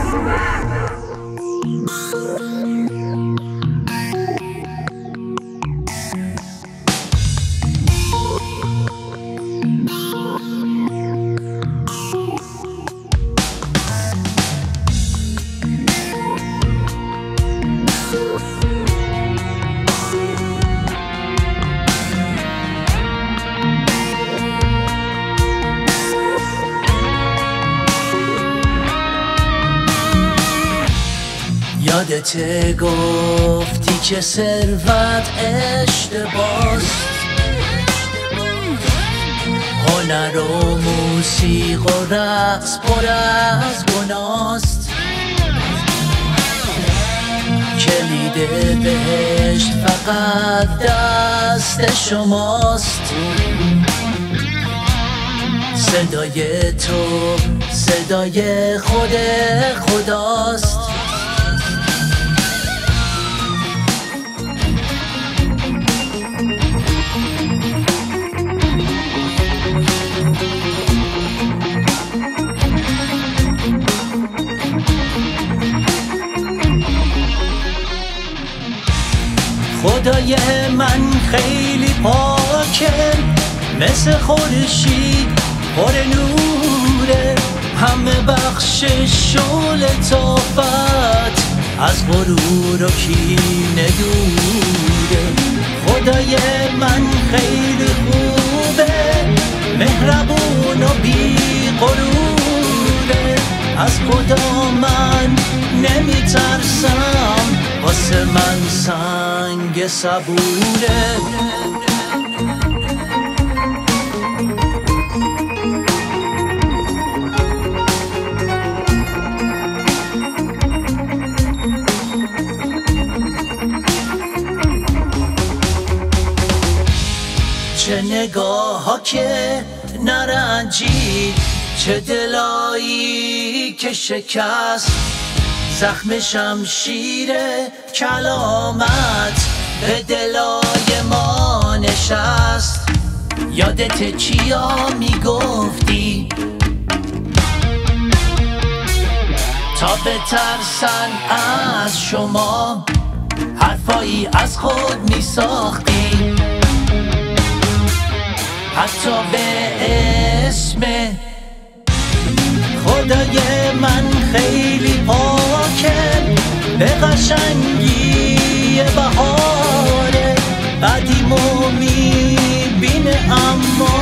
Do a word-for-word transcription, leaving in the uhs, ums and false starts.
یادت گفتی که ثروت اشتباست، هنر و موسیق و رقص پر از گناست، کلید بهشت فقط دست شماست. صدای تو صدای خود خداست. خدای من خیلی پاکه، مثل خورشید پر نوره، همه بخشش و لطافت از غرور و کینه دوره. خدای من خیلی خوبه، مهربون و بی غروره، از خدا من نمی ترسم، واسه من سنگ صبوره. چه نگاه ها که نرنجید، چه دلایی که شکست، زخم شمشیر کلامت به دلای ما نشست. یادت چیا میگفتی تا بترسن از شما، حرفایی از خود میساختی، حتی به اسم خدای من خیلی پاکه، به قشنگی بهاره، بعدیمو میبینه اما